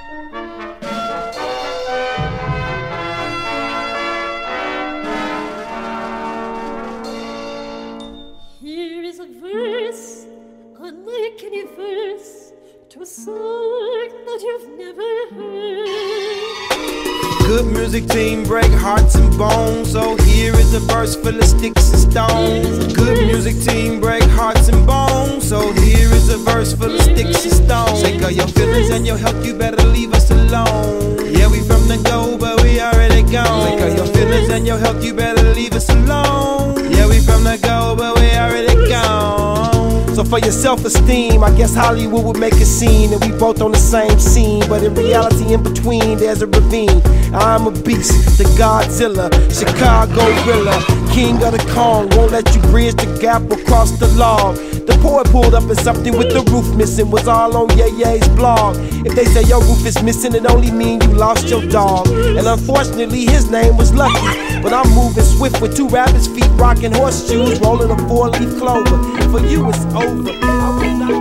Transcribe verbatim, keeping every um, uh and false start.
Here is a verse, unlike any verse, to a song that you've never heard. Good music team break hearts and bones, so here is a verse full of sticks and stones. Good music team break hearts and bones, so here is a verse full of sticks and stones. Take all your feelings and your health, you better leave us alone. Yeah, we from the go, but we already gone. Take all your feelings and your health, you better leave us alone. Yeah, we from the go, but we already gone. So for your self-esteem, I guess Hollywood would make a scene and we both on the same scene, but in reality in between there's a ravine. I'm a beast, the Godzilla, Chicago gorilla, king of the Kong, won't let you bridge the gap or cross the log. The poet pulled up in something with the roof missing, was all on Ye Ye's blog. If they say your roof is missing, it only mean you lost your dog. And unfortunately his name was Lucky, but I'm moving swift with two rabbits' feet, rocking horseshoes, rolling a four-leaf clover. For you it's over. I will not